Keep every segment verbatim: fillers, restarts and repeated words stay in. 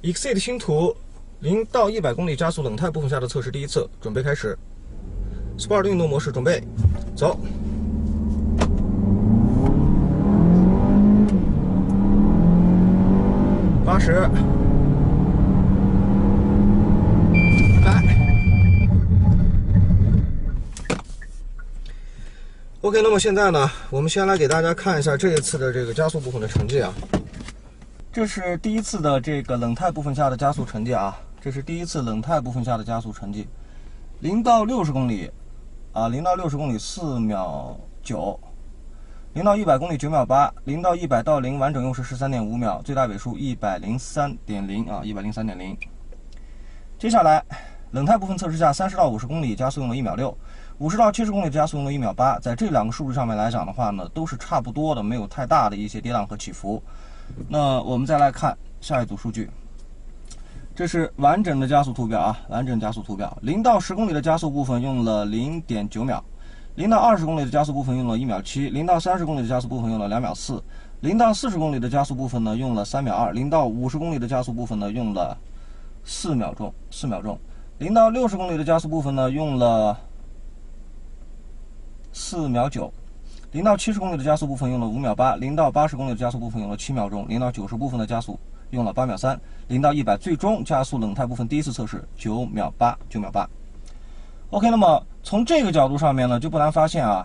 Exceed 星途零到一百公里加速冷态部分下的测试第一次，准备开始。Sport 运动模式，准备，走。八十。 OK， 那么现在呢，我们先来给大家看一下这一次的这个加速部分的成绩啊。这是第一次的这个冷态部分下的加速成绩啊，这是第一次冷态部分下的加速成绩，零到六十公里，啊，零到六十公里四秒九，零到一百公里九秒八，零到一百到零完整用时十三点五秒，最大尾数一百零三点零啊，一百零三点零。接下来，冷态部分测试下三十到五十公里加速用了一秒六。 五十到七十公里的加速用了一秒八，在这两个数值上面来讲的话呢，都是差不多的，没有太大的一些跌宕和起伏。那我们再来看下一组数据，这是完整的加速图表啊，完整加速图表。零到十公里的加速部分用了零点九秒，零到二十公里的加速部分用了一秒七，零到三十公里的加速部分用了两秒四，零到四十公里的加速部分呢用了三秒二，零到五十公里的加速部分呢用了四秒钟，四秒钟，零到六十公里的加速部分呢用了 四秒九，零到七十公里的加速部分用了五秒八，零到八十公里的加速部分用了七秒钟，零到九十部分的加速用了八秒三，零到一百最终加速冷态部分第一次测试九秒八，九秒八。OK， 那么从这个角度上面呢，就不难发现啊，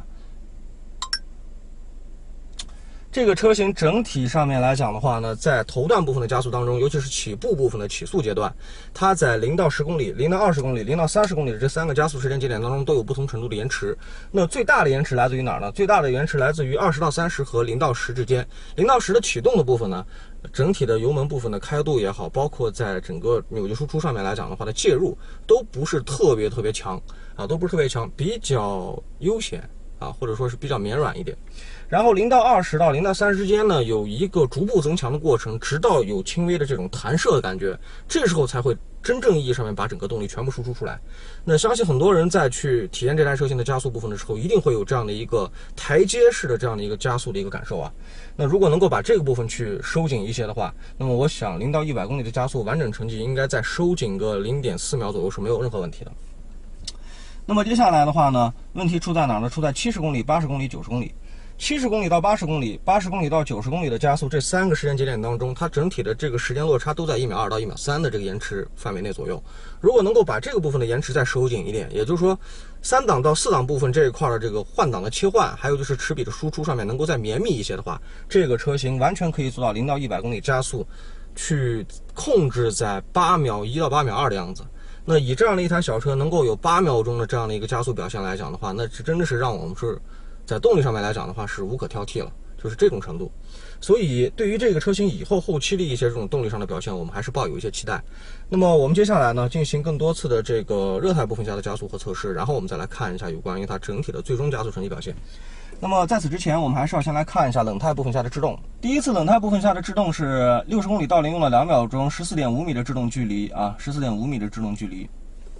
这个车型整体上面来讲的话呢，在头段部分的加速当中，尤其是起步部分的起速阶段，它在零到十公里、零到二十公里、零到三十公里的这三个加速时间节点当中都有不同程度的延迟。那最大的延迟来自于哪儿呢？最大的延迟来自于二十到三十和零到十之间。零到十的启动的部分呢，整体的油门部分的开度也好，包括在整个扭矩输出上面来讲的话的介入都不是特别特别强啊，都不是特别强，比较悠闲啊，或者说是比较绵软一点。 然后零到二十到零到三十之间呢，有一个逐步增强的过程，直到有轻微的这种弹射的感觉，这时候才会真正意义上面把整个动力全部输出出来。那相信很多人在去体验这台车型的加速部分的时候，一定会有这样的一个台阶式的这样的一个加速的一个感受啊。那如果能够把这个部分去收紧一些的话，那么我想零到一百公里的加速完整成绩应该在收紧个零点四秒左右是没有任何问题的。那么接下来的话呢，问题出在哪呢？出在七十公里、八十公里、九十公里。 七十公里到八十公里，八十公里到九十公里的加速，这三个时间节点当中，它整体的这个时间落差都在一秒二到一秒三的这个延迟范围内左右。如果能够把这个部分的延迟再收紧一点，也就是说，三档到四档部分这一块的这个换挡的切换，还有就是齿比的输出上面能够再绵密一些的话，这个车型完全可以做到零到一百公里加速，去控制在八秒一到八秒二的样子。 那以这样的一台小车能够有八秒钟的这样的一个加速表现来讲的话，那这真的是让我们是在动力上面来讲的话是无可挑剔了，就是这种程度。所以对于这个车型以后后期的一些这种动力上的表现，我们还是抱有一些期待。那么我们接下来呢，进行更多次的这个热态部分下的加速和测试，然后我们再来看一下有关于它整体的最终加速成绩表现。 那么在此之前，我们还是要先来看一下冷态部分下的制动。第一次冷态部分下的制动是六十公里到零用了两秒钟， 十四点五米的制动距离啊 ，十四点五米的制动距离。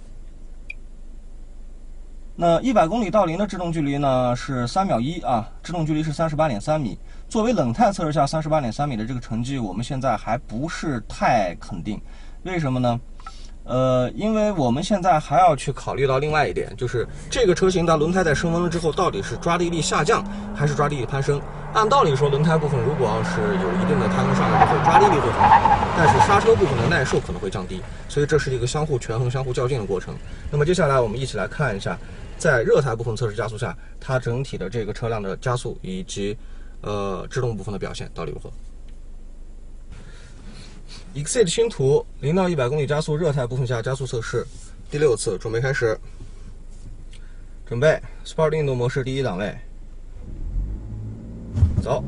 那一百公里到零的制动距离呢是三秒一啊，制动距离是三十八点三米。作为冷态测试下三十八点三米的这个成绩，我们现在还不是太肯定，为什么呢？ 呃，因为我们现在还要去考虑到另外一点，就是这个车型它轮胎在升温了之后，到底是抓地力下降还是抓地力攀升？按道理说，轮胎部分如果要是有一定的弹簧上来之后，抓地力会很好，但是刹车部分的耐受可能会降低，所以这是一个相互权衡、相互较劲的过程。那么接下来我们一起来看一下，在热态部分测试加速下，它整体的这个车辆的加速以及呃制动部分的表现到底如何？ Exceed 星途零到一百公里加速热态部分下加速测试第六次，准备开始。准备 Sport 运动模式第一档位，走。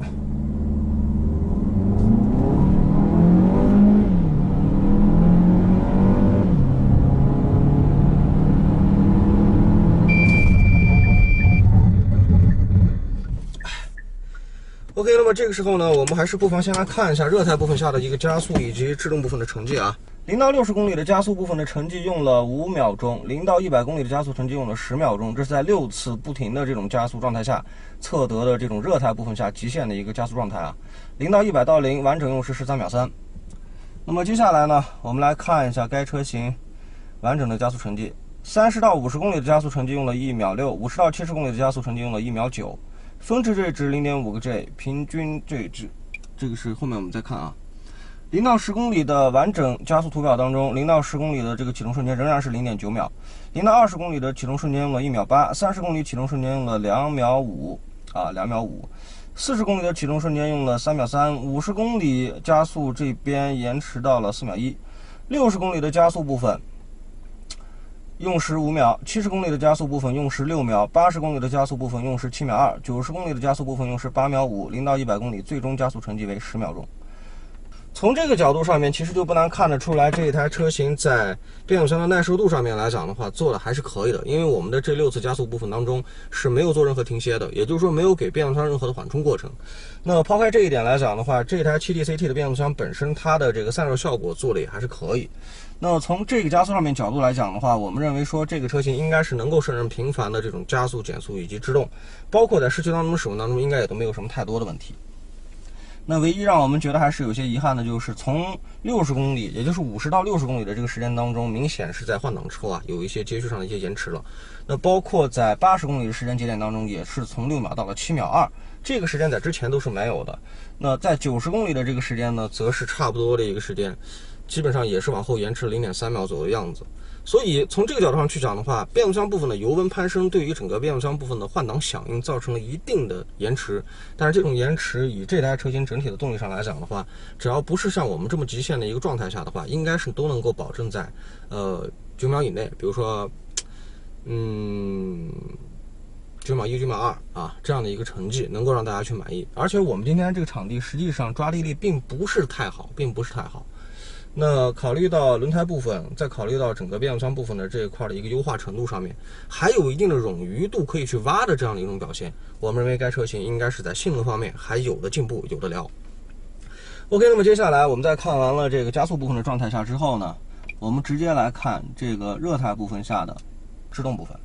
OK， 那么这个时候呢，我们还是不妨先来看一下热态部分下的一个加速以及制动部分的成绩啊。零到六十公里的加速部分的成绩用了五秒钟，零到一百公里的加速成绩用了十秒钟，这是在六次不停的这种加速状态下测得的这种热态部分下极限的一个加速状态啊。零到一百到零完整用时十三秒三。 那么接下来呢，我们来看一下该车型完整的加速成绩。三十到五十公里的加速成绩用了一秒六，五十到七十公里的加速成绩用了一秒九，峰值这值 零点五个 G， 平均这值，这个是后面我们再看啊。零到十公里的完整加速图表当中，零到十公里的这个启动瞬间仍然是 零点九秒，零到二十公里的启动瞬间用了一秒八，三十公里启动瞬间用了两秒五啊，两秒五。四十公里的启动瞬间用了三秒三，五十公里加速这边延迟到了四秒一，六十公里的加速部分用时五秒，七十公里的加速部分用时六秒，八十公里的加速部分用时七秒二，九十公里的加速部分用时八秒五，零到一百公里最终加速成绩为十秒钟。从这个角度上面，其实就不难看得出来，这一台车型在变速箱的耐受度上面来讲的话，做的还是可以的。因为我们的这六次加速部分当中是没有做任何停歇的，也就是说没有给变速箱任何的缓冲过程。那抛开这一点来讲的话，这台 七 D C T 的变速箱本身它的这个散热效果做的也还是可以。那从这个加速上面角度来讲的话，我们认为说这个车型应该是能够胜任频繁的这种加速、减速以及制动，包括在市区当中使用当中，应该也都没有什么太多的问题。那唯一让我们觉得还是有些遗憾的，就是从六十公里，也就是五十到六十公里的这个时间当中，明显是在换挡之后啊，有一些接续上的一些延迟了。那包括在八十公里的时间节点当中，也是从六秒到了七秒二，这个时间在之前都是没有的。那在九十公里的这个时间呢，则是差不多的一个时间，基本上也是往后延迟了 零点三秒左右的样子。所以从这个角度上去讲的话，变速箱部分的油温攀升对于整个变速箱部分的换挡响应造成了一定的延迟，但是这种延迟以这台车型整体的动力上来讲的话，只要不是像我们这么极限的一个状态下的话，应该是都能够保证在呃九秒以内，比如说嗯九秒一、九秒二啊这样的一个成绩，能够让大家去满意。而且我们今天这个场地实际上抓地力并不是太好，并不是太好。那考虑到轮胎部分，再考虑到整个变速箱部分的这一块的一个优化程度上面，还有一定的冗余度可以去挖的这样的一种表现，我们认为该车型应该是在性能方面还有的进步，有的聊。OK， 那么接下来我们在看完了这个加速部分的状态下之后呢，我们直接来看这个热态部分下的制动部分。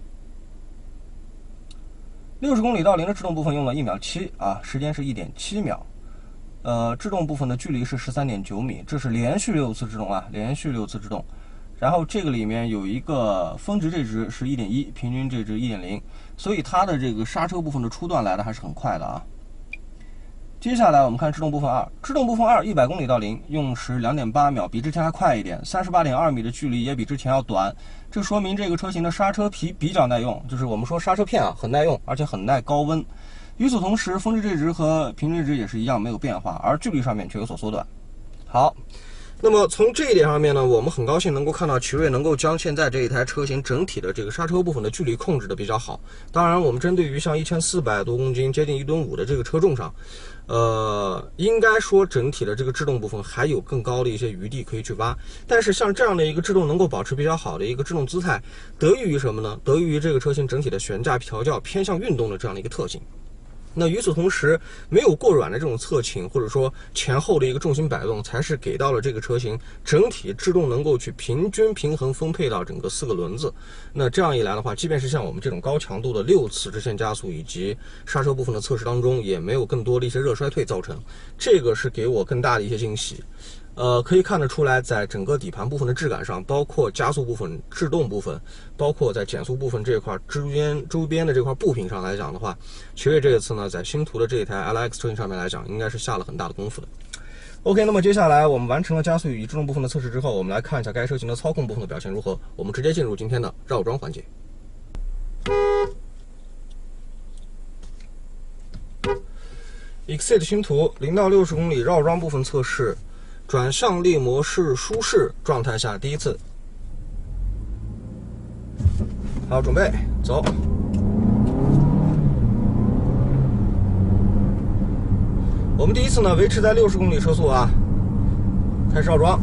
六十公里到零的制动部分用了一秒七啊，时间是 一点七秒。呃，制动部分的距离是 十三点九米，这是连续六次制动啊，连续六次制动。然后这个里面有一个峰值这值是 一点一， 平均这值 一点零， 所以它的这个刹车部分的初段来的还是很快的啊。接下来我们看制动部分二，制动部分二一百公里到零用时 两点八秒，比之前还快一点， 三十八点二米的距离也比之前要短，这说明这个车型的刹车皮比较耐用，就是我们说刹车片啊很耐用，而且很耐高温。与此同时，峰值这值和平均值也是一样没有变化，而距离上面却有所缩短。好，那么从这一点上面呢，我们很高兴能够看到奇瑞能够将现在这一台车型整体的这个刹车部分的距离控制的比较好。当然，我们针对于像一千四百多公斤、接近一吨五的这个车重上，呃，应该说整体的这个制动部分还有更高的一些余地可以去挖。但是像这样的一个制动能够保持比较好的一个制动姿态，得益于什么呢？得益于这个车型整体的悬架调教偏向运动的这样的一个特性。那与此同时，没有过软的这种侧倾，或者说前后的一个重心摆动，才是给到了这个车型整体制动能够去平均平衡分配到整个四个轮子。那这样一来的话，即便是像我们这种高强度的六次直线加速以及刹车部分的测试当中，也没有更多的一些热衰退造成，这个是给我更大的一些惊喜。呃，可以看得出来，在整个底盘部分的质感上，包括加速部分、制动部分，包括在减速部分这块周边周边的这块部品上来讲的话，奇瑞这一次呢，在星途的这一台 L X 车型上面来讲，应该是下了很大的功夫的。OK， 那么接下来我们完成了加速与制动部分的测试之后，我们来看一下该车型的操控部分的表现如何。我们直接进入今天的绕桩环节。Exit 星途零到六十公里绕桩部分测试。转向力模式舒适状态下第一次。好，准备走。我们第一次呢维持在六十公里车速啊，开始绕桩。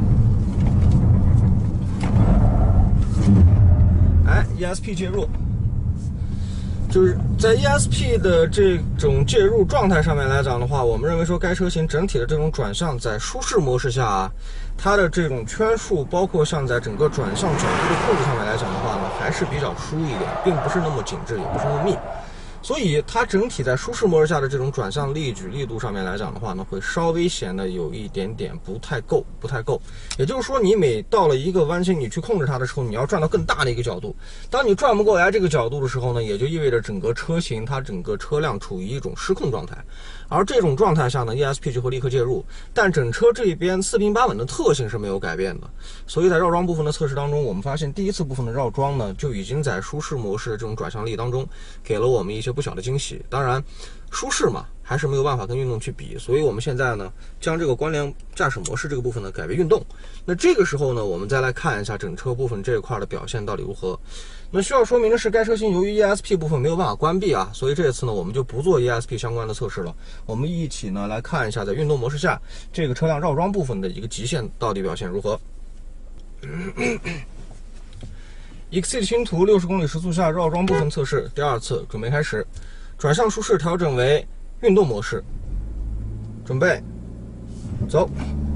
哎 ，E S P 介入。就是在 E S P 的这种介入状态上面来讲的话，我们认为说该车型整体的这种转向在舒适模式下啊，它的这种圈数，包括像在整个转向角度的控制上面来讲的话呢，还是比较舒一点，并不是那么紧致，也不是那么密。 所以它整体在舒适模式下的这种转向力矩力度上面来讲的话呢，会稍微显得有一点点不太够，不太够。也就是说，你每到了一个弯心，你去控制它的时候，你要转到更大的一个角度。当你转不过来这个角度的时候呢，也就意味着整个车型它整个车辆处于一种失控状态。而这种状态下呢 ，E S P 就会立刻介入。但整车这边四平八稳的特性是没有改变的，所以在绕桩部分的测试当中，我们发现第一次部分的绕桩呢，就已经在舒适模式的这种转向力当中，给了我们一些不小的惊喜。当然，舒适嘛，还是没有办法跟运动去比，所以我们现在呢，将这个关联驾驶模式这个部分呢改为运动。那这个时候呢，我们再来看一下整车部分这一块的表现到底如何。那需要说明的是，该车型由于 E S P 部分没有办法关闭啊，所以这次呢，我们就不做 E S P 相关的测试了。我们一起呢来看一下，在运动模式下，这个车辆绕桩部分的一个极限到底表现如何。Exceed 星途六十公里时速下绕桩部分测试第二次，准备开始。转向舒适调整为运动模式，准备走。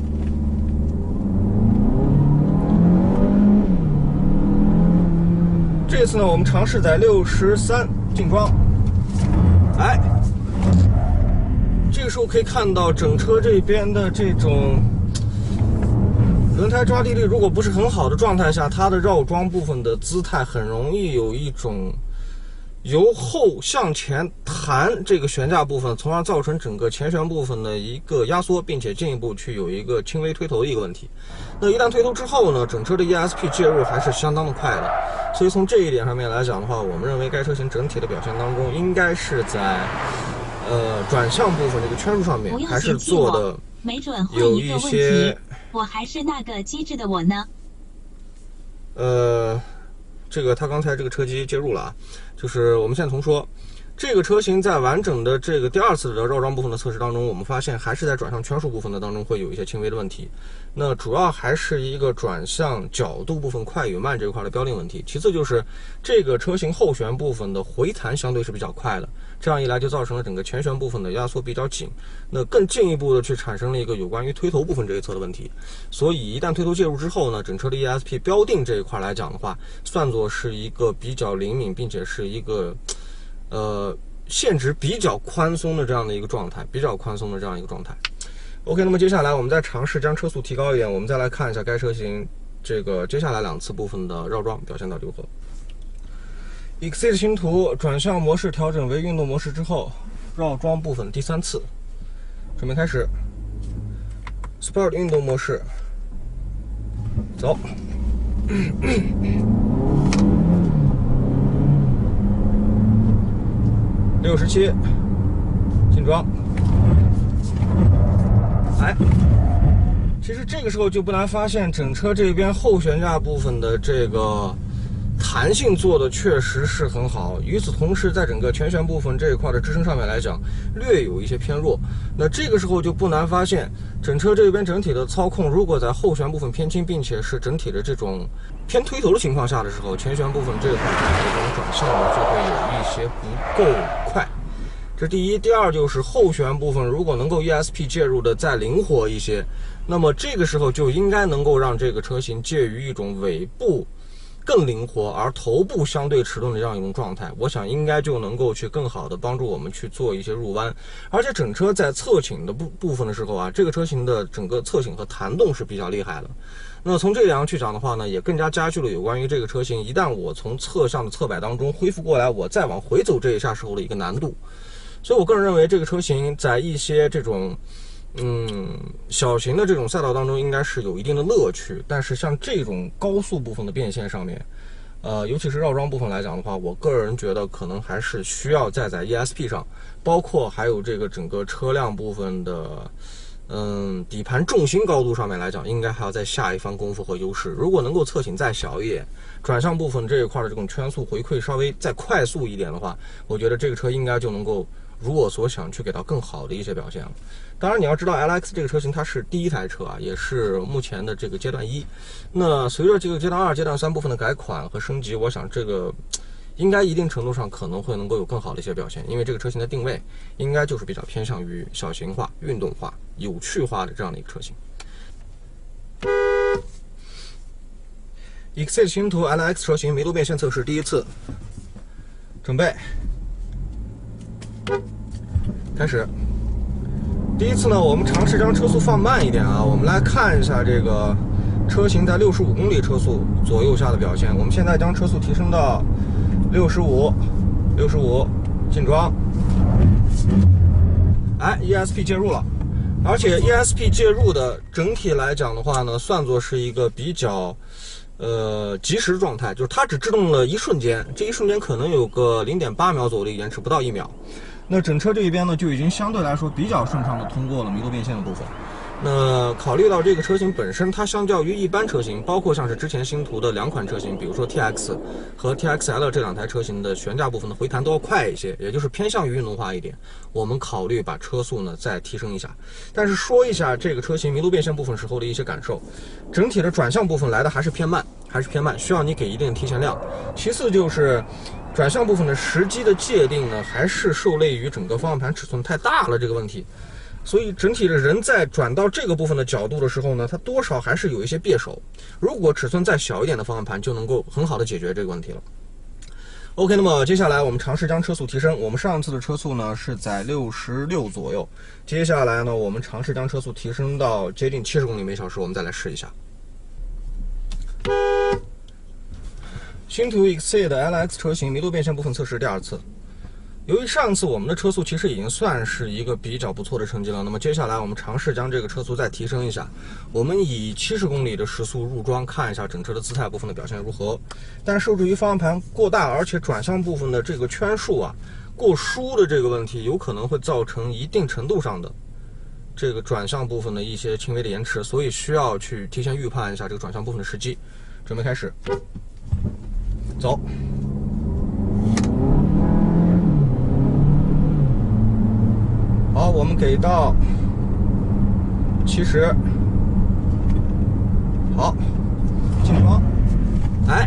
这次呢，我们尝试在六十三进桩，哎，这个时候可以看到整车这边的这种轮胎抓地力如果不是很好的状态下，它的绕桩部分的姿态很容易有一种由后向前弹这个悬架部分，从而造成整个前悬部分的一个压缩，并且进一步去有一个轻微推头的一个问题。那一旦推头之后呢，整车的 E S P 介入还是相当的快的。所以从这一点上面来讲的话，我们认为该车型整体的表现当中，应该是在呃转向部分这个圈数上面还是做的有一些。 我还是那个机智的我呢。 呃。这个它刚才这个车机介入了啊，就是我们现在重说，这个车型在完整的这个第二次的绕桩部分的测试当中，我们发现还是在转向圈数部分的当中会有一些轻微的问题。那主要还是一个转向角度部分快与慢这一块的标定问题，其次就是这个车型后悬部分的回弹相对是比较快的，这样一来就造成了整个前悬部分的压缩比较紧，那更进一步的去产生了一个有关于推头部分这一侧的问题。所以一旦推头介入之后呢，整车的 E S P 标定这一块来讲的话，算作是一个比较灵敏，并且是一个呃限值比较宽松的这样的一个状态，比较宽松的这样一个状态。OK， 那么接下来我们再尝试将车速提高一点，我们再来看一下该车型这个接下来两次部分的绕桩表现到底如何。Exceed 星途转向模式调整为运动模式之后，绕桩部分第三次，准备开始。Sport 运动模式，走。六十七，进桩。哎，其实这个时候就不难发现，整车这边后悬架部分的这个弹性做的确实是很好。与此同时，在整个前悬部分这一块的支撑上面来讲，略有一些偏弱。那这个时候就不难发现，整车这边整体的操控，如果在后悬部分偏轻，并且是整体的这种偏推头的情况下的时候，前悬部分这一块这种转向呢，就会有一些不够快。这第一，第二就是后悬部分如果能够 E S P 介入的再灵活一些，那么这个时候就应该能够让这个车型介于一种尾部更灵活，而头部相对迟钝的这样一种状态，我想应该就能够去更好的帮助我们去做一些入弯。而且整车在侧倾的部部分的时候啊，这个车型的整个侧倾和弹动是比较厉害的。那从这两样去讲的话呢，也更加加剧了有关于这个车型，一旦我从侧向的侧摆当中恢复过来，我再往回走这一下时候的一个难度。所以我个人认为，这个车型在一些这种嗯小型的这种赛道当中，应该是有一定的乐趣。但是像这种高速部分的变线上面，呃，尤其是绕桩部分来讲的话，我个人觉得可能还是需要再在 E S P 上，包括还有这个整个车辆部分的嗯底盘重心高度上面来讲，应该还要再下一番功夫和优势。如果能够侧倾再小一点，转向部分这一块的这种圈速回馈稍微再快速一点的话，我觉得这个车应该就能够如我所想去给到更好的一些表现了。当然你要知道 L X 这个车型它是第一台车啊，也是目前的这个阶段一。那随着这个阶段二、阶段三部分的改款和升级，我想这个应该一定程度上可能会能够有更好的一些表现，因为这个车型的定位应该就是比较偏向于小型化、运动化、有趣化的这样的一个车型。Exceed 星途 L X 车型麋鹿变线测试第一次，准备开始。第一次呢，我们尝试将车速放慢一点啊，我们来看一下这个车型在六十五公里车速左右下的表现。我们现在将车速提升到六十五，六十五，进桩。哎 ，E S P 介入了，而且 E S P 介入的整体来讲的话呢，算作是一个比较呃及时状态，就是它只制动了一瞬间，这一瞬间可能有个零点八秒左右的延迟，不到一秒。那整车这一边呢，就已经相对来说比较顺畅的通过了麋鹿变线的部分。那考虑到这个车型本身，它相较于一般车型，包括像是之前星途的两款车型，比如说 T X 和 T X L 这两台车型的悬架部分的回弹都要快一些，也就是偏向于运动化一点。我们考虑把车速呢再提升一下。但是说一下这个车型麋鹿变线部分时候的一些感受，整体的转向部分来的还是偏慢，还是偏慢，需要你给一定的提前量。其次就是转向部分的时机的界定呢，还是受累于整个方向盘尺寸太大了这个问题。所以整体的人在转到这个部分的角度的时候呢，它多少还是有一些别手。如果尺寸再小一点的方向盘，就能够很好的解决这个问题了。OK， 那么接下来我们尝试将车速提升。我们上次的车速呢是在六十六左右，接下来呢我们尝试将车速提升到接近七十公里每小时，我们再来试一下。星途 Exceed L X 车型麋鹿变线部分测试第二次。由于上次我们的车速其实已经算是一个比较不错的成绩了，那么接下来我们尝试将这个车速再提升一下。我们以七十公里的时速入桩，看一下整车的姿态部分的表现如何。但受制于方向盘过大，而且转向部分的这个圈数啊过疏的这个问题，有可能会造成一定程度上的这个转向部分的一些轻微的延迟，所以需要去提前预判一下这个转向部分的时机。准备开始，走。好，我们给到七十，好，进桩，哎，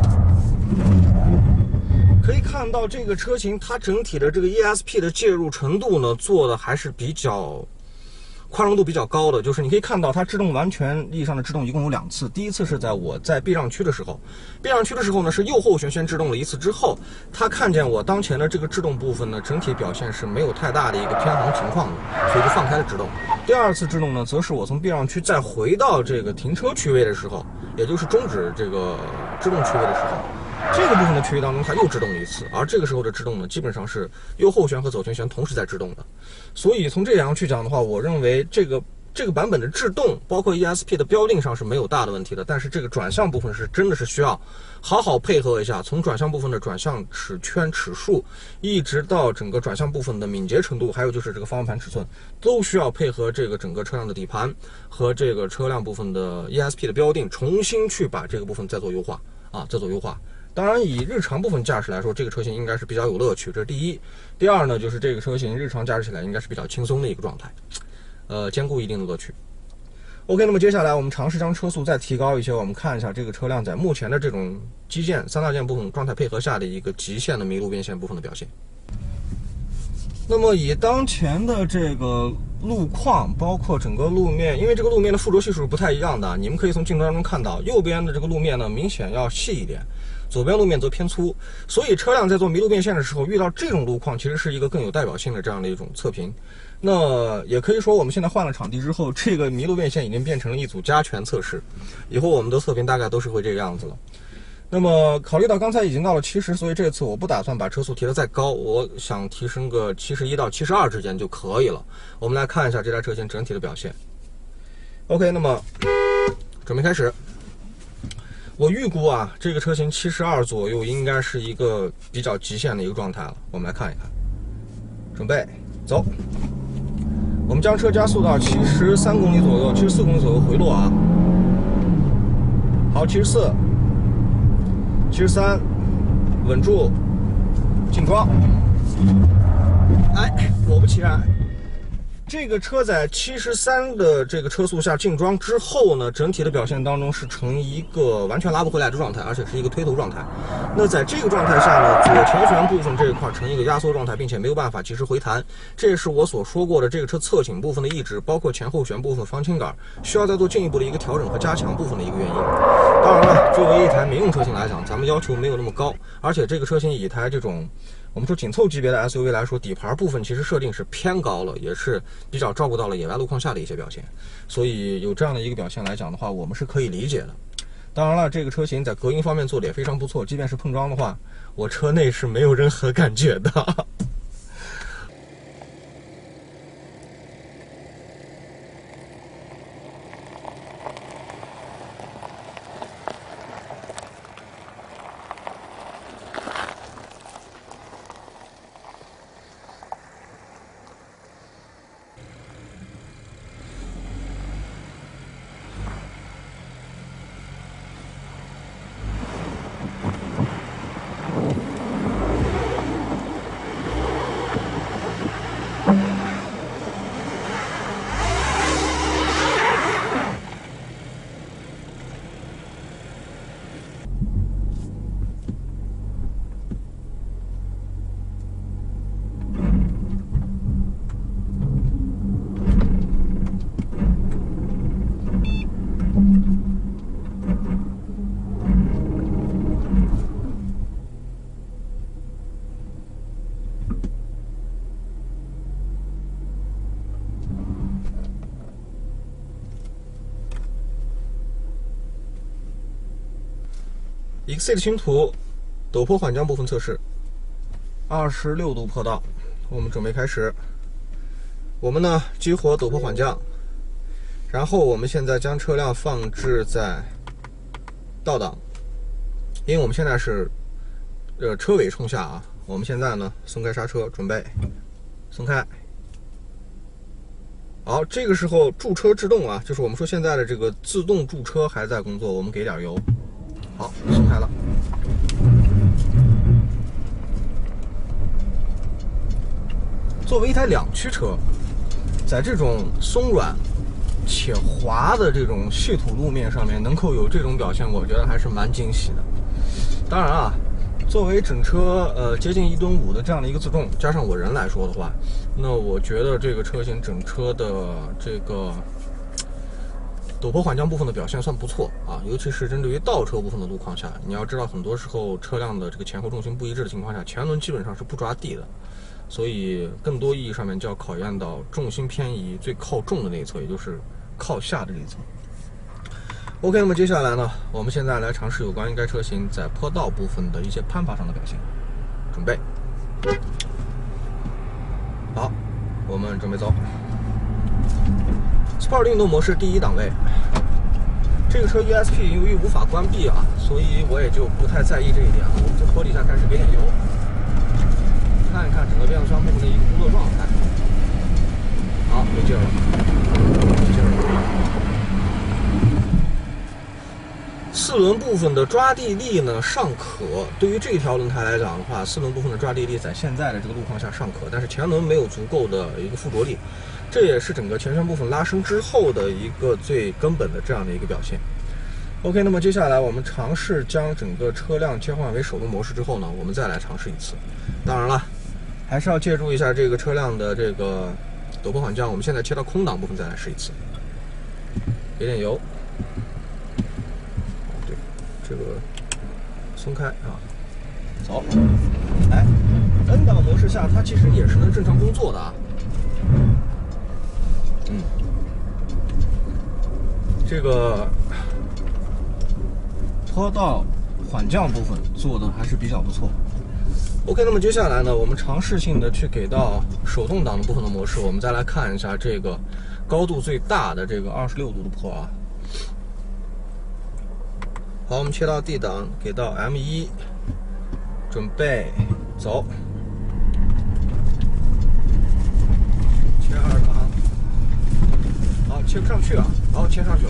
可以看到这个车型它整体的这个 E S P 的介入程度呢，做的还是比较宽容度比较高的，就是你可以看到它制动完全意义上的制动一共有两次。第一次是在我在避让区的时候，避让区的时候呢是右后悬先制动了一次之后，它看见我当前的这个制动部分呢整体表现是没有太大的一个偏航情况的，所以就放开了制动。第二次制动呢，则是我从避让区再回到这个停车区位的时候，也就是终止这个制动区位的时候。这个部分的区域当中，它又制动了一次，而这个时候的制动呢，基本上是右后悬和左前悬同时在制动的。所以从这两样去讲的话，我认为这个这个版本的制动，包括 E S P 的标定上是没有大的问题的。但是这个转向部分是真的是需要好好配合一下，从转向部分的转向尺圈尺数，一直到整个转向部分的敏捷程度，还有就是这个方向盘尺寸，都需要配合这个整个车辆的底盘和这个车辆部分的 E S P 的标定，重新去把这个部分再做优化啊，再做优化。当然，以日常部分驾驶来说，这个车型应该是比较有乐趣，这是第一。第二呢，就是这个车型日常驾驶起来应该是比较轻松的一个状态，呃，兼顾一定的乐趣。OK， 那么接下来我们尝试将车速再提高一些，我们看一下这个车辆在目前的这种基建三大件部分状态配合下的一个极限的麋鹿变线部分的表现。那么以当前的这个路况，包括整个路面，因为这个路面的附着系数是不太一样的，你们可以从镜头当中看到，右边的这个路面呢明显要细一点，左边路面则偏粗，所以车辆在做麋鹿变线的时候，遇到这种路况，其实是一个更有代表性的这样的一种测评。那也可以说，我们现在换了场地之后，这个麋鹿变线已经变成了一组加权测试，以后我们的测评大概都是会这个样子了。那么考虑到刚才已经到了七十，所以这次我不打算把车速提得再高，我想提升个七十一到七十二之间就可以了。我们来看一下这台车型整体的表现。OK， 那么准备开始。我预估啊，这个车型七十二左右应该是一个比较极限的一个状态了。我们来看一看，准备走。我们将车加速到七十三公里左右，七十四公里左右回落啊。好，七十四。七十三，稳住，进桩。哎，果不其然，这个车在七十三的这个车速下进桩之后呢，整体的表现当中是呈一个完全拉不回来的状态，而且是一个推头状态。那在这个状态下呢，左前悬部分这一块呈一个压缩状态，并且没有办法及时回弹，这也是我所说过的这个车侧倾部分的抑制，包括前后悬部分方倾杆需要再做进一步的一个调整和加强部分的一个原因。当然了，作为一台民用车型来讲，咱们要求没有那么高，而且这个车型以一台这种我们说紧凑级别的 S U V 来说，底盘部分其实设定是偏高了，也是比较照顾到了野外路况下的一些表现，所以有这样的一个表现来讲的话，我们是可以理解的。当然了，这个车型在隔音方面做的也非常不错，即便是碰撞的话，我车内是没有任何感觉的。Exceed 星途陡坡缓降部分测试，二十六度坡道，我们准备开始。我们呢激活陡坡缓降，然后我们现在将车辆放置在倒档，因为我们现在是呃车尾冲下啊。我们现在呢松开刹车，准备松开。好，这个时候驻车制动啊，就是我们说现在的这个自动驻车还在工作，我们给点油。好，松开了。作为一台两驱车，在这种松软且滑的这种稀土路面上面，能够有这种表现，我觉得还是蛮惊喜的。当然啊，作为整车呃接近一吨五的这样的一个自重，加上我人来说的话，那我觉得这个车型整车的这个陡坡缓降部分的表现算不错啊，尤其是针对于倒车部分的路况下，你要知道很多时候车辆的这个前后重心不一致的情况下，前轮基本上是不抓地的，所以更多意义上面就要考验到重心偏移最靠重的那一侧，也就是靠下的这一侧。OK， 那么接下来呢，我们现在来尝试有关于该车型在坡道部分的一些攀爬上的表现。准备，好，我们准备走。Sport 运动模式第一档位，这个车 E S P 由于无法关闭啊，所以我也就不太在意这一点了。我们从坡底下开始给点油，看一看整个变速箱部分的一个工作状态。好，有劲儿了，有劲儿了。四轮部分的抓地力呢尚可，对于这条轮胎来讲的话，四轮部分的抓地力在现在的这个路况下尚可，但是前轮没有足够的一个附着力。这也是整个前悬部分拉升之后的一个最根本的这样的一个表现。OK， 那么接下来我们尝试将整个车辆切换为手动模式之后呢，我们再来尝试一次。当然了，还是要借助一下这个车辆的这个陡坡缓降。我们现在切到空档部分再来试一次，给点油。对，这个松开啊，走。哎 ，N 档模式下它其实也是能正常工作的啊。嗯，这个坡道缓降部分做的还是比较不错。OK， 那么接下来呢，我们尝试性的去给到手动挡的部分的模式，我们再来看一下这个高度最大的这个二十六度的坡啊。好，我们切到 D 档，给到 M 一，准备走。切二档。好，切不上去啊！好，切上去了。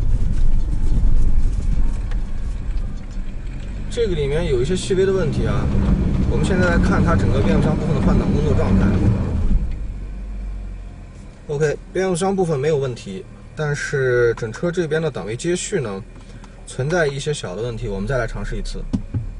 这个里面有一些细微的问题啊。我们现在来看它整个变速箱部分的换挡工作状态。OK， 变速箱部分没有问题，但是整车这边的档位接续呢，存在一些小的问题。我们再来尝试一次。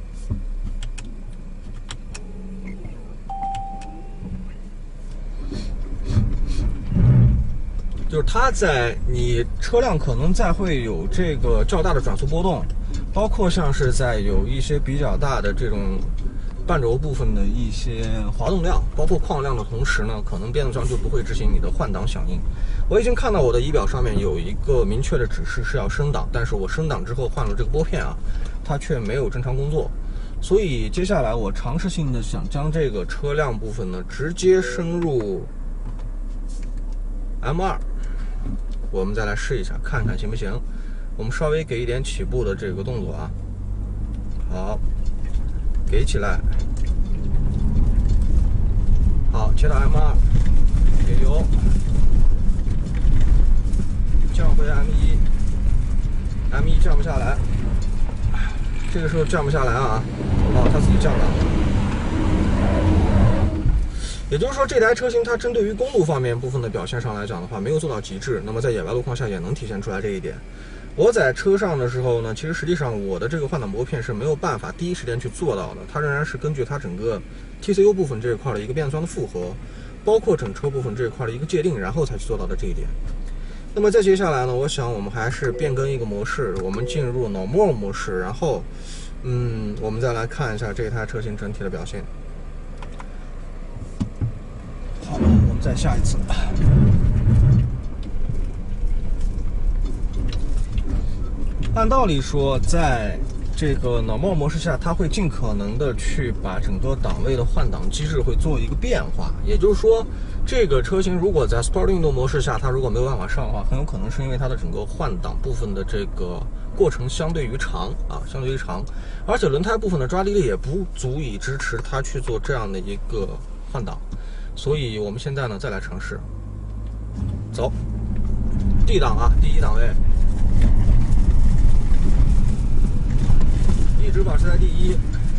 就是它在你车辆可能在会有这个较大的转速波动，包括像是在有一些比较大的这种半轴部分的一些滑动量，包括矿量的同时呢，可能变速箱就不会执行你的换挡响应。我已经看到我的仪表上面有一个明确的指示是要升档，但是我升档之后换了这个拨片啊，它却没有正常工作。所以接下来我尝试性的想将这个车辆部分呢直接升入 M 二， 我们再来试一下，看看行不行。我们稍微给一点起步的这个动作啊，好，给起来，好，切到 M 二， 给油，降回 M 一， M 一 降不下来，这个时候降不下来啊，哦，它自己降档了。也就是说，这台车型它针对于公路方面部分的表现上来讲的话，没有做到极致。那么在野外路况下也能体现出来这一点。我在车上的时候呢，其实实际上我的这个换挡拨片是没有办法第一时间去做到的，它仍然是根据它整个 T C U 部分这一块的一个变速箱的负荷，包括整车部分这一块的一个界定，然后才去做到的这一点。那么再接下来呢，我想我们还是变更一个模式，我们进入 Normal 模式，然后，嗯，我们再来看一下这台车型整体的表现。好，我们再下一次。按道理说，在这个 Normal 模式下，它会尽可能的去把整个档位的换挡机制会做一个变化。也就是说，这个车型如果在 Sport 运动模式下，它如果没有办法上的话，很有可能是因为它的整个换挡部分的这个过程相对于长啊，相对于长，而且轮胎部分的抓地力也不足以支持它去做这样的一个换挡。所以我们现在呢，再来尝试，走 D 档啊，第一档位。一直保持在第一，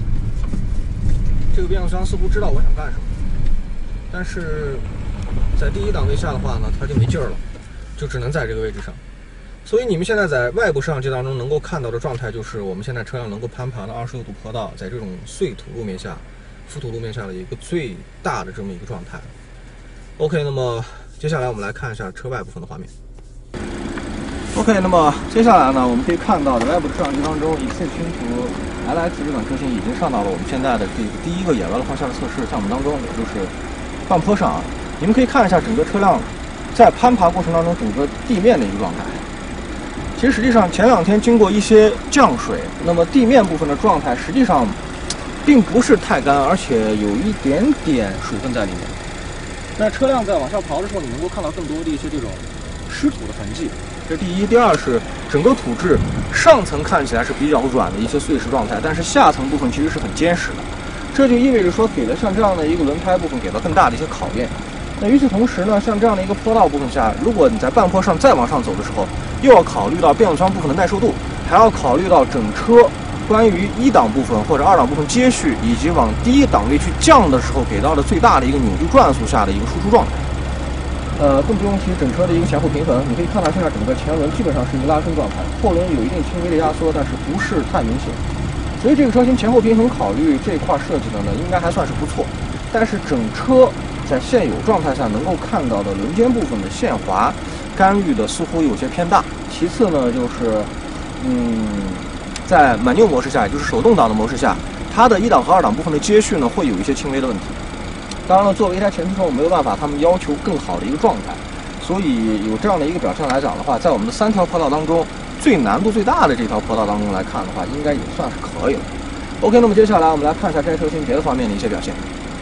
这个变速箱似乎知道我想干什么，但是在第一档位下的话呢，它就没劲儿了，就只能在这个位置上。所以你们现在在外部摄像机当中能够看到的状态，就是我们现在车辆能够攀爬的二十六度坡道，在这种碎土路面下、覆土路面下的一个最大的这么一个状态。OK， 那么接下来我们来看一下车外部分的画面。OK， 那么接下来呢，我们可以看到，在外部的摄像机当中 ，Exit 星途 L X 这款车型已经上到了我们现在的这个第一个野外路况下的测试项目当中，也就是半坡上啊。你们可以看一下整个车辆在攀爬过程当中整个地面的一个状态。其实实际上前两天经过一些降水，那么地面部分的状态实际上并不是太干，而且有一点点水分在里面。那车辆在往下刨的时候，你能够看到更多的一些这种湿土的痕迹。这第一，第二是整个土质上层看起来是比较软的一些碎石状态，但是下层部分其实是很坚实的，这就意味着说给了像这样的一个轮胎部分给了更大的一些考验。那与此同时呢，像这样的一个坡道部分下，如果你在半坡上再往上走的时候，又要考虑到变速箱部分的耐受度，还要考虑到整车关于一档部分或者二档部分接续以及往低一档位去降的时候给到的最大的一个扭矩转速下的一个输出状态。呃，更不用提整车的一个前后平衡，你可以看到现在整个前轮基本上是一个拉伸状态，后轮有一定轻微的压缩，但是不是太明显。所以这个车型前后平衡考虑这一块设计的呢，应该还算是不错。但是整车在现有状态下能够看到的轮间部分的限滑干预的似乎有些偏大。其次呢，就是嗯，在满牛模式下，也就是手动挡的模式下，它的一档和二档部分的接续呢，会有一些轻微的问题。当然了，作为一台前驱车，我没有办法，他们要求更好的一个状态，所以有这样的一个表现来讲的话，在我们的三条坡道当中，最难度最大的这条坡道当中来看的话，应该也算是可以了。OK， 那么接下来我们来看一下这台车型别的方面的一些表现。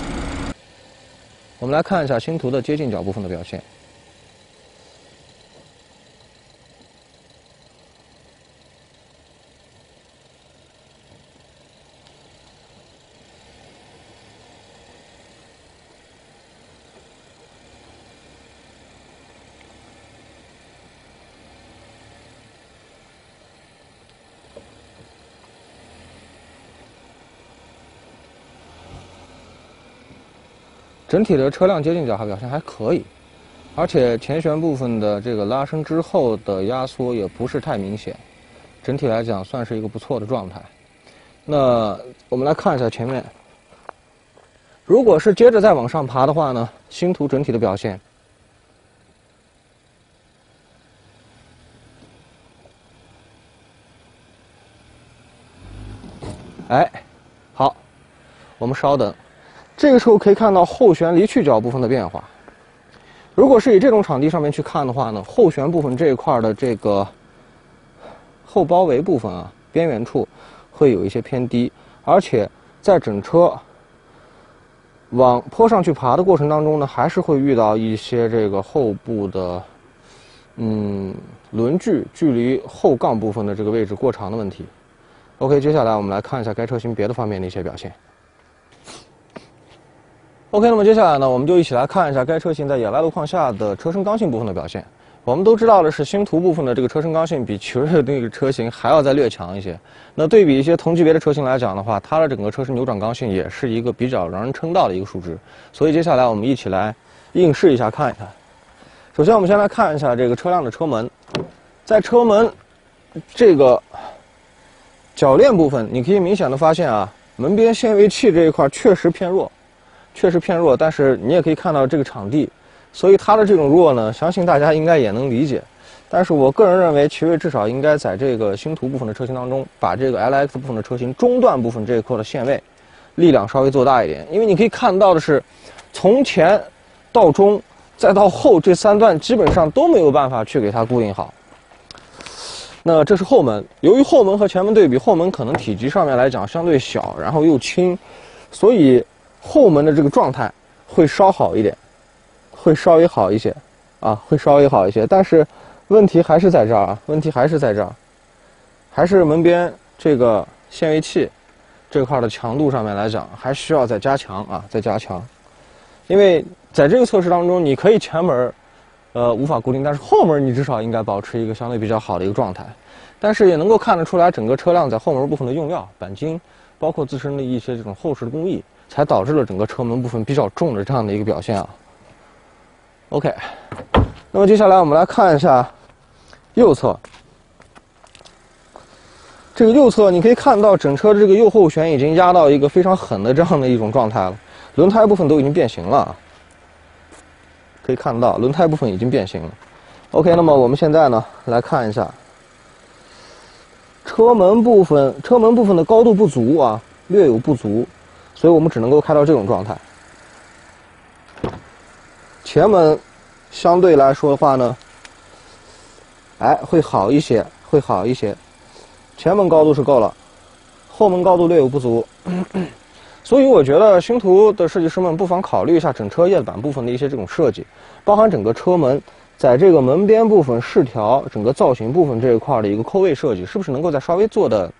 我们来看一下星途的接近角部分的表现。整体的车辆接近角还表现还可以，而且前悬部分的这个拉伸之后的压缩也不是太明显，整体来讲算是一个不错的状态。那我们来看一下前面，如果是接着再往上爬的话呢，星途整体的表现。哎，好， 我们稍等。这个时候可以看到后悬离去角部分的变化。如果是以这种场地上面去看的话呢，后悬部分这一块的这个后包围部分啊，边缘处会有一些偏低，而且在整车往坡上去爬的过程当中呢，还是会遇到一些这个后部的嗯轮距距离后杠部分的这个位置过长的问题。OK， 接下来我们来看一下该车型别的方面的一些表现。OK， 那么接下来呢，我们就一起来看一下该车型在野外路况下的车身刚性部分的表现。我们都知道的是，星途部分的这个车身刚性比奇瑞的那个车型还要再略强一些。那对比一些同级别的车型来讲的话，它的整个车身扭转刚性也是一个比较让人称道的一个数值。所以接下来我们一起来映试一下，看一看。首先，我们先来看一下这个车辆的车门，在车门这个铰链部分，你可以明显的发现啊，门边限位器这一块确实偏弱。确实偏弱，但是你也可以看到这个场地，所以它的这种弱呢，相信大家应该也能理解。但是我个人认为，奇瑞至少应该在这个星途部分的车型当中，把这个 L X 部分的车型中段部分这一块的限位力量稍微做大一点，因为你可以看到的是，从前到中再到后这三段基本上都没有办法去给它固定好。那这是后门，由于后门和前门对比，后门可能体积上面来讲相对小，然后又轻，所以后门的这个状态会稍好一点，会稍微好一些，啊，会稍微好一些。但是问题还是在这儿啊，问题还是在这儿，还是门边这个限位器这块的强度上面来讲，还需要再加强啊，再加强。因为在这个测试当中，你可以前门，呃，无法固定，但是后门你至少应该保持一个相对比较好的一个状态。但是也能够看得出来，整个车辆在后门部分的用料、钣金，包括自身的一些这种厚实的工艺，才导致了整个车门部分比较重的这样的一个表现啊。OK， 那么接下来我们来看一下右侧。这个右侧你可以看到，整车的这个右后悬已经压到一个非常狠的这样的一种状态了，轮胎部分都已经变形了。可以看到，轮胎部分已经变形了。OK， 那么我们现在呢来看一下车门部分，车门部分的高度不足啊，略有不足。所以我们只能够开到这种状态。前门相对来说的话呢，哎，会好一些，会好一些。前门高度是够了，后门高度略有不足。所以我觉得星途的设计师们不妨考虑一下整车叶子板部分的一些这种设计，包含整个车门在这个门边部分饰条、整个造型部分这一块的一个扣位设计，是不是能够再稍微做的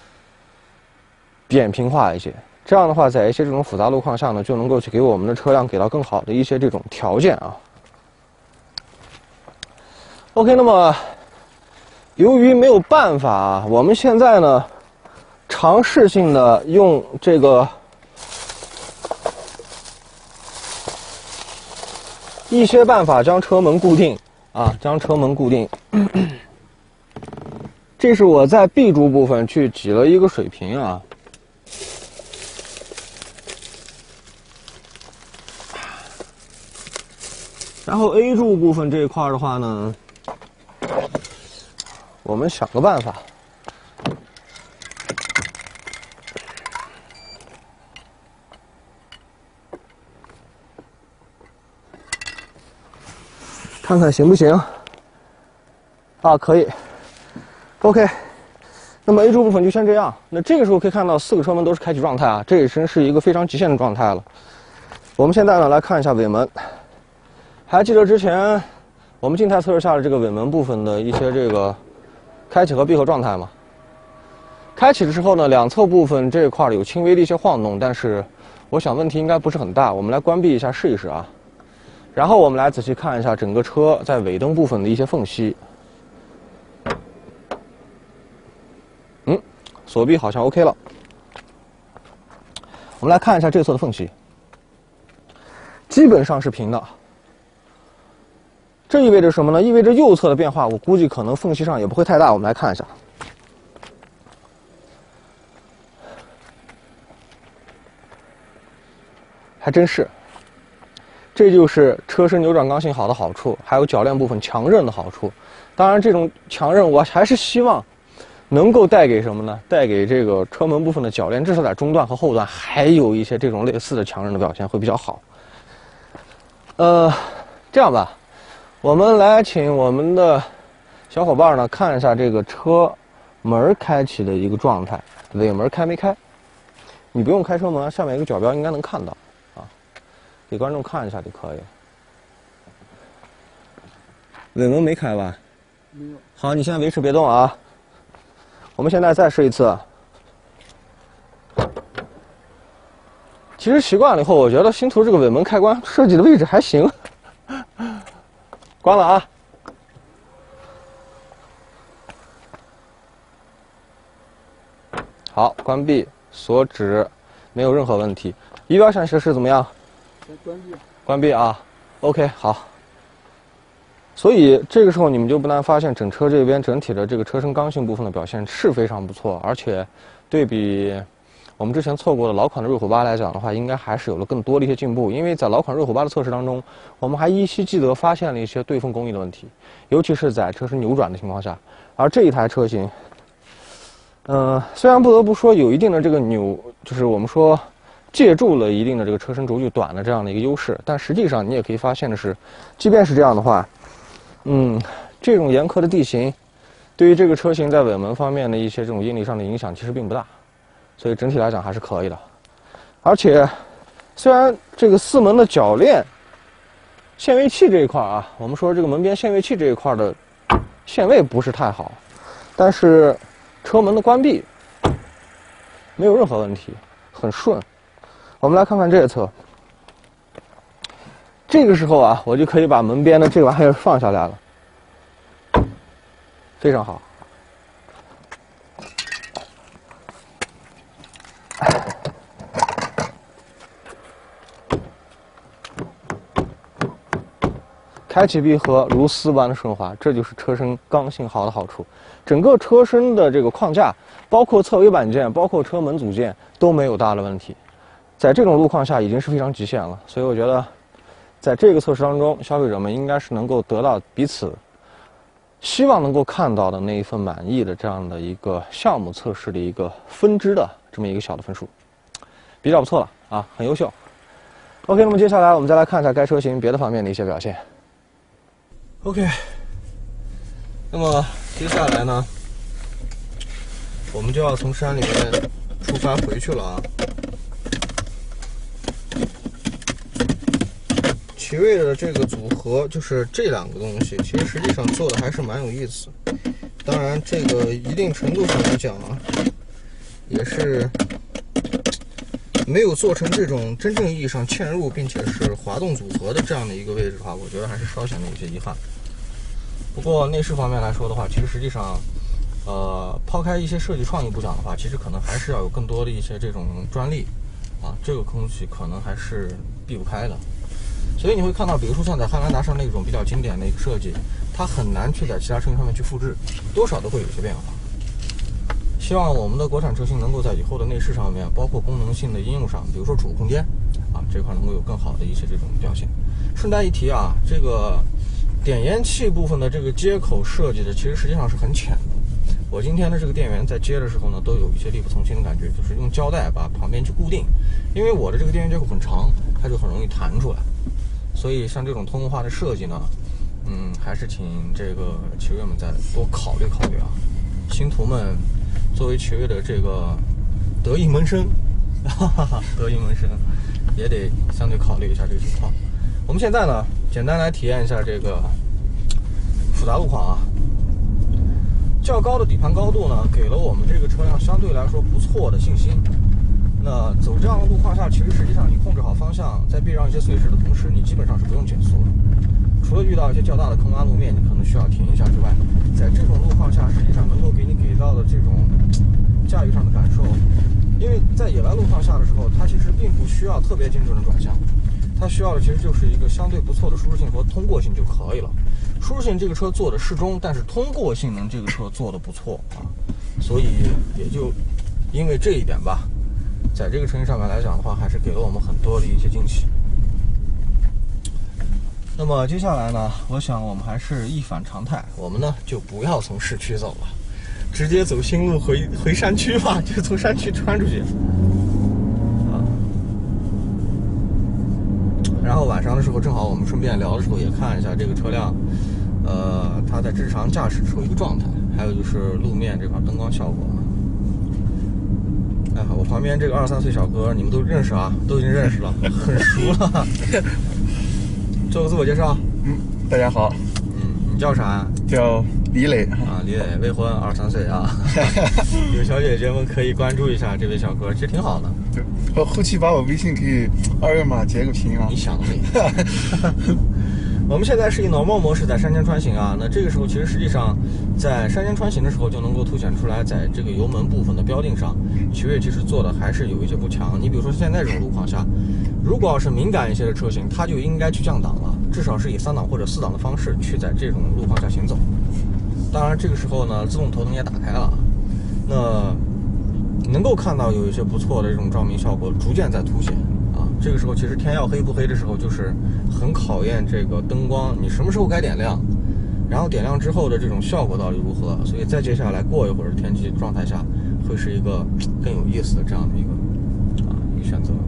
扁平化一些？这样的话，在一些这种复杂路况下呢，就能够去给我们的车辆给到更好的一些这种条件啊。OK， 那么由于没有办法啊，我们现在呢尝试性的用这个一些办法将车门固定啊，将车门固定。这是我在 B 柱部分去挤了一个水平啊。然后 A 柱部分这一块的话呢，我们想个办法，看看行不行？啊，可以。OK， 那么 A 柱部分就先这样。那这个时候可以看到四个车门都是开启状态啊，这已经是一个非常极限的状态了。我们现在呢来看一下尾门。还记得之前我们静态测试下的这个尾门部分的一些这个开启和闭合状态吗？开启的时候呢，两侧部分这一块有轻微的一些晃动，但是我想问题应该不是很大。我们来关闭一下试一试啊。然后我们来仔细看一下整个车在尾灯部分的一些缝隙。嗯，锁闭好像 OK 了。我们来看一下这侧的缝隙，基本上是平的。这意味着什么呢？意味着右侧的变化，我估计可能缝隙上也不会太大。我们来看一下，还真是。这就是车身扭转刚性好的好处，还有铰链部分强韧的好处。当然，这种强韧我还是希望能够带给什么呢？带给这个车门部分的铰链，至少在中段和后段还有一些这种类似的强韧的表现会比较好。呃，这样吧，我们来请我们的小伙伴呢看一下这个车门开启的一个状态，尾门开没开？你不用开车门，下面一个角标应该能看到啊，给观众看一下就可以了。尾门没开吧？ 没有。 好，你现在维持别动啊。我们现在再试一次。其实习惯了以后，我觉得星途这个尾门开关设计的位置还行。关了啊。好，关闭，锁止，没有任何问题。仪表显示是怎么样？ 关闭。 关闭啊。OK， 好。所以这个时候你们就不难发现，整车这边整体的这个车身刚性部分的表现是非常不错，而且对比我们之前错过的老款的瑞虎八来讲的话，应该还是有了更多的一些进步。因为在老款瑞虎八的测试当中，我们还依稀记得发现了一些对缝工艺的问题，尤其是在车身扭转的情况下。而这一台车型，嗯、呃，虽然不得不说有一定的这个扭，就是我们说借助了一定的这个车身轴距短的这样的一个优势，但实际上你也可以发现的是，即便是这样的话。嗯，这种严苛的地形，对于这个车型在尾门方面的一些这种应力上的影响其实并不大，所以整体来讲还是可以的。而且，虽然这个四门的铰链、限位器这一块啊，我们说这个门边限位器这一块的限位不是太好，但是车门的关闭没有任何问题，很顺。我们来看看这一侧。这个时候啊，我就可以把门边的这个玩意儿放下来了，非常好。开启闭合如丝般的顺滑，这就是车身刚性好的好处。整个车身的这个框架，包括侧尾板件，包括车门组件都没有大的问题，在这种路况下已经是非常极限了。所以我觉得。在这个测试当中，消费者们应该是能够得到彼此希望能够看到的那一份满意的这样的一个项目测试的一个分支的这么一个小的分数，比较不错了啊，很优秀。OK， 那么接下来我们再来看一下该车型别的方面的一些表现。OK， 那么接下来呢，我们就要从山里面出发回去了啊。奇瑞的这个组合就是这两个东西，其实实际上做的还是蛮有意思。当然，这个一定程度上来讲啊，也是没有做成这种真正意义上嵌入并且是滑动组合的这样的一个位置的话，我觉得还是稍显得有些遗憾。不过内饰方面来说的话，其实实际上，呃，抛开一些设计创意不讲的话，其实可能还是要有更多的一些这种专利啊，这个东西可能还是避不开的。所以你会看到，比如说像在汉兰达上那种比较经典的一个设计，它很难去在其他车型上面去复制，多少都会有些变化。希望我们的国产车型能够在以后的内饰上面，包括功能性的应用上，比如说储物空间啊这块能够有更好的一些这种表现。顺带一提啊，这个点烟器部分的这个接口设计的其实实际上是很浅的。我今天的这个电源在接的时候呢，都有一些力不从心的感觉，就是用胶带把旁边去固定，因为我的这个电源接口很长，它就很容易弹出来。所以像这种通用化的设计呢，嗯，还是请这个奇瑞们再多考虑考虑啊。星途们作为奇瑞的这个得意门生，哈哈哈，得意门生也得相对考虑一下这个情况。我们现在呢，简单来体验一下这个复杂路况啊。较高的底盘高度呢，给了我们这个车辆相对来说不错的信心。那走这样的路况下，其实实际上你控制好方向，在避让一些碎石的同时，你基本上是不用减速的。除了遇到一些较大的坑洼路面，你可能需要停一下之外，在这种路况下，实际上能够给你给到的这种驾驭上的感受，因为在野外路况下的时候，它其实并不需要特别精准的转向，它需要的其实就是一个相对不错的舒适性和通过性就可以了。舒适性这个车做的适中，但是通过性能这个车做的不错啊，所以也就因为这一点吧。在这个车型上面来讲的话，还是给了我们很多的一些惊喜。那么接下来呢，我想我们还是一反常态，我们呢就不要从市区走了， 直接走新路回回山区吧，就从山区穿出去。啊，然后晚上的时候，正好我们顺便聊的时候也看一下这个车辆，呃，它在日常驾驶时候一个状态，还有就是路面这块灯光效果。哎，我旁边这个二十三岁小哥，你们都认识啊，都已经认识了，很熟了。做个自我介绍。 嗯，大家好。 嗯，你叫啥？ 叫李磊啊，李磊，未婚，二十三岁啊。有小姐姐们可以关注一下这位小哥，其实挺好的。 对，我后期把我微信可以二维码截个屏啊。 你想美。我们现在是以 normal 模式在山间穿行啊，那这个时候其实实际上在山间穿行的时候就能够凸显出来，在这个油门部分的标定上，奇瑞其实做的还是有一些不强。你比如说现在这种路况下，如果要是敏感一些的车型，它就应该去降档了，至少是以三档或者四档的方式去在这种路况下行走。当然这个时候呢，自动头灯也打开了，那能够看到有一些不错的这种照明效果逐渐在凸显。这个时候其实天要黑不黑的时候，就是很考验这个灯光，你什么时候该点亮，然后点亮之后的这种效果到底如何。所以再接下来过一会儿天气状态下，会是一个更有意思的这样的一个啊一个选择。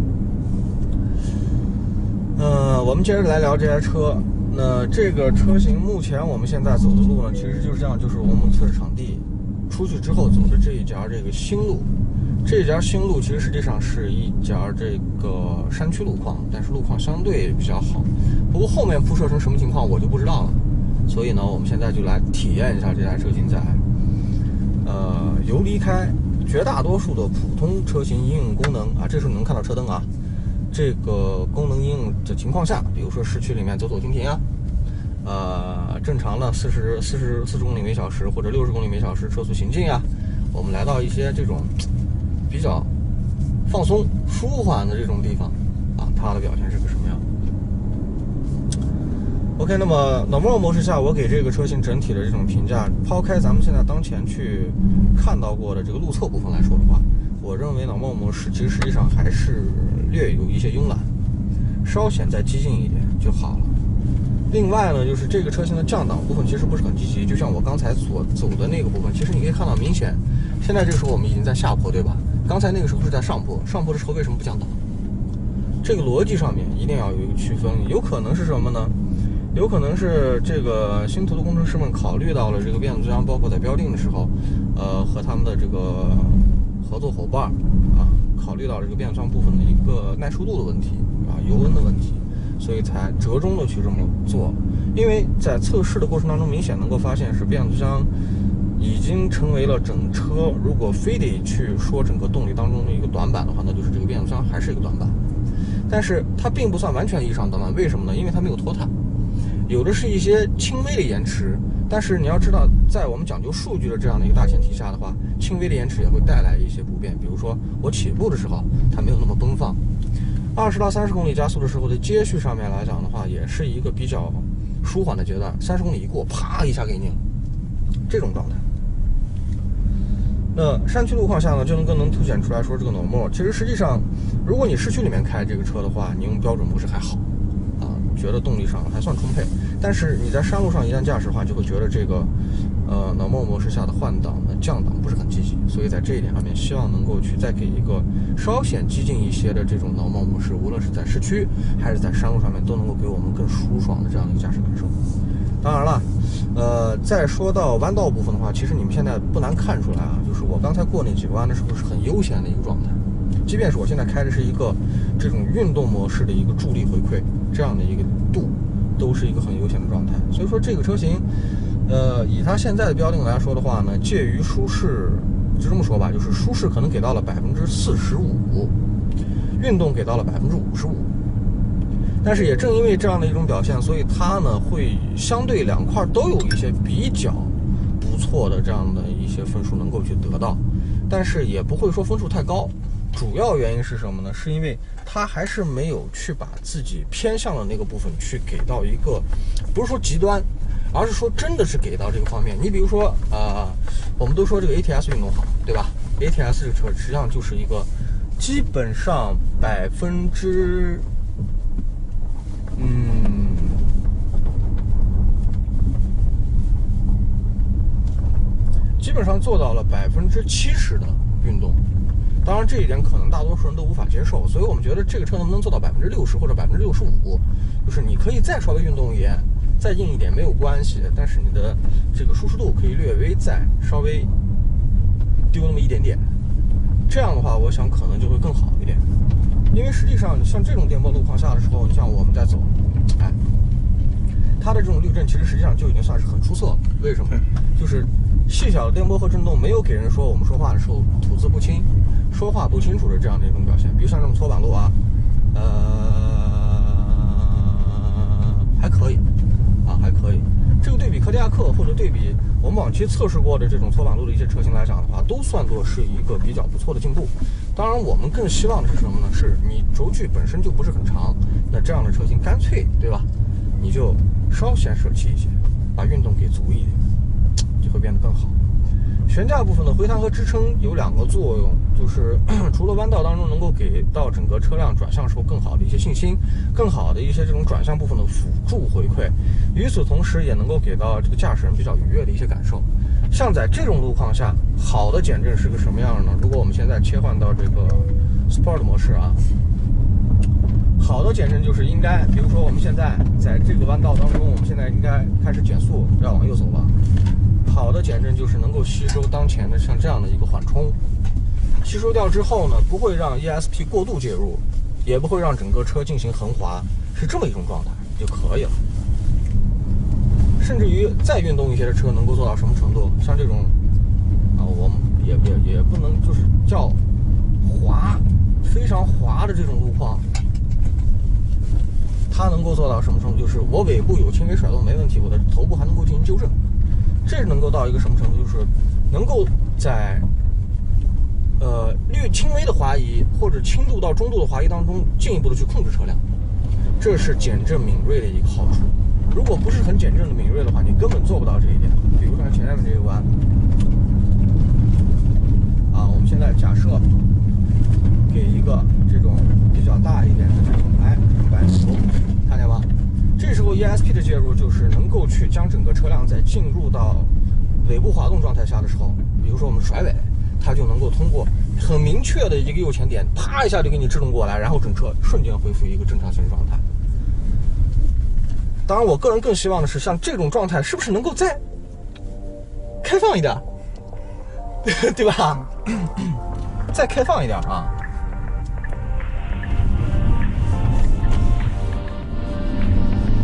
呃，我们接着来聊这台车。那这个车型目前我们现在走的路呢，其实就是这样，就是我们测试场地出去之后走的这一条这个新路。这家新路其实实际上是一家这个山区路况，但是路况相对比较好。不过后面铺设成什么情况我就不知道了。所以呢，我们现在就来体验一下这台车型在呃游离开绝大多数的普通车型应用功能啊，这时候你能看到车灯啊，这个功能应用的情况下，比如说市区里面走走停停啊，呃正常的四十四十四十公里每小时或者六十公里每小时车速行进啊，我们来到一些这种比较放松舒缓的这种地方啊，它的表现是个什么样 ？OK， 那么 normal 模式下，我给这个车型整体的这种评价，抛开咱们现在当前去看到过的这个路侧部分来说的话，我认为 normal 模式其实实际上还是略有一些慵懒，稍显再激进一点就好了。另外呢，就是这个车型的降档部分其实不是很积极，就像我刚才所走的那个部分，其实你可以看到明显，现在这个时候我们已经在下坡，对吧？刚才那个时候是在上坡，上坡的时候为什么不降档？这个逻辑上面一定要有一个区分，有可能是什么呢？有可能是这个新途的工程师们考虑到了这个变速箱，包括在标定的时候，呃，和他们的这个合作伙伴啊，考虑到这个变速箱部分的一个耐受度的问题啊，油温的问题，所以才折中的去这么做。因为在测试的过程当中，明显能够发现是变速箱已经成为了整车，如果非得去说整个动力当中的一个短板的话，那就是这个变速箱还是一个短板。但是它并不算完全意义上短板，为什么呢？因为它没有脱碳，有的是一些轻微的延迟。但是你要知道，在我们讲究数据的这样的一个大前提下的话，轻微的延迟也会带来一些不便。比如说我起步的时候，它没有那么奔放；二十到三十公里加速的时候的接续上面来讲的话，也是一个比较舒缓的阶段。三十公里一过，啪一下给你这种状态。那山区路况下呢，就能更能凸显出来说这个 normal。其实实际上，如果你市区里面开这个车的话，你用标准模式还好，啊，觉得动力上还算充沛。但是你在山路上一旦驾驶的话，就会觉得这个，呃 normal 模式下的换挡的降档不是很积极。所以在这一点上面，希望能够去再给一个稍显激进一些的这种 normal 模式，无论是在市区还是在山路上面，都能够给我们更舒爽的这样的一个驾驶感受。当然了，呃，再说到弯道部分的话，其实你们现在不难看出来啊，就是我刚才过那几个弯的时候是很悠闲的一个状态，即便是我现在开的是一个这种运动模式的一个助力回馈这样的一个度，都是一个很悠闲的状态。所以说这个车型，呃，以它现在的标定来说的话呢，介于舒适，就这么说吧，就是舒适可能给到了百分之四十五，运动给到了百分之五十五。但是也正因为这样的一种表现，所以它呢会相对两块都有一些比较不错的这样的一些分数能够去得到，但是也不会说分数太高。主要原因是什么呢？是因为它还是没有去把自己偏向的那个部分去给到一个，不是说极端，而是说真的是给到这个方面。你比如说啊、呃，我们都说这个 A T S 运动好，对吧 ？A T S 这个车实际上就是一个基本上百分之嗯，基基本上做到了百分之七十的运动。当然，这一点可能大多数人都无法接受，所以我们觉得这个车能不能做到百分之六十或者百分之六十五，就是你可以再稍微运动一点，再硬一点没有关系，但是你的这个舒适度可以略微再稍微丢那么一点点。这样的话，我想可能就会更好一点。因为实际上，像这种颠簸路况下的时候，你像我们在走，哎，它的这种滤震其实实际上就已经算是很出色了。为什么？就是细小的颠簸和震动没有给人说我们说话的时候吐字不清、说话不清楚的这样的一种表现。比如像这种搓板路啊，呃，还可以，啊，还可以。这个对比柯迪亚克或者对比我们往期测试过的这种搓板路的一些车型来讲的话，都算作是一个比较不错的进步。当然，我们更希望的是什么呢？是你轴距本身就不是很长，那这样的车型干脆，对吧？你就稍显舍弃一些，把运动给足一点，就会变得更好。悬架部分的回弹和支撑有两个作用，就是除了弯道当中能够给到整个车辆转向时候更好的一些信心，更好的一些这种转向部分的辅助回馈，与此同时也能够给到这个驾驶人比较愉悦的一些感受。像在这种路况下，好的减震是个什么样的呢？如果我们现在切换到这个 Sport 模式啊，好的减震就是应该，比如说我们现在在这个弯道当中，我们现在应该开始减速，要往右走了。好的减震就是能够吸收当前的像这样的一个缓冲，吸收掉之后呢，不会让 E S P 过度介入，也不会让整个车进行横滑，是这么一种状态就可以了。甚至于再运动一些的车能够做到什么程度？像这种啊，我们也也也不能就是叫滑，非常滑的这种路况，它能够做到什么程度？就是我尾部有轻微甩动没问题，我的头部还能够进行纠正。这能够到一个什么程度？就是能够在呃略轻微的滑移或者轻度到中度的滑移当中，进一步的去控制车辆，这是减震敏锐的一个好处。如果不是很减震的敏锐的话，你根本做不到这一点。比如说前面这个弯，啊，我们现在假设给一个这种比较大一点的这种哎摆幅，看见吗？这时候 E S P 的介入就是能够去将整个车辆在进入到尾部滑动状态下的时候，比如说我们甩尾，它就能够通过很明确的一个右前点，啪一下就给你制动过来，然后整车瞬间恢复一个正常行驶状态。当然，我个人更希望的是，像这种状态是不是能够再开放一点，对吧？再开放一点啊！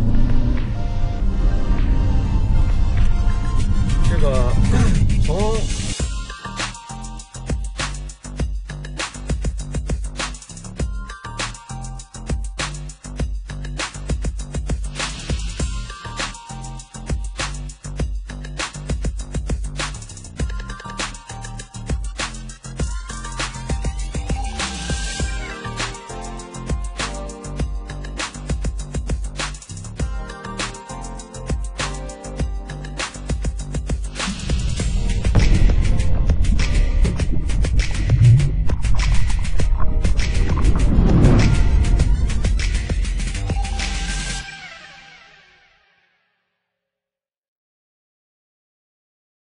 这个从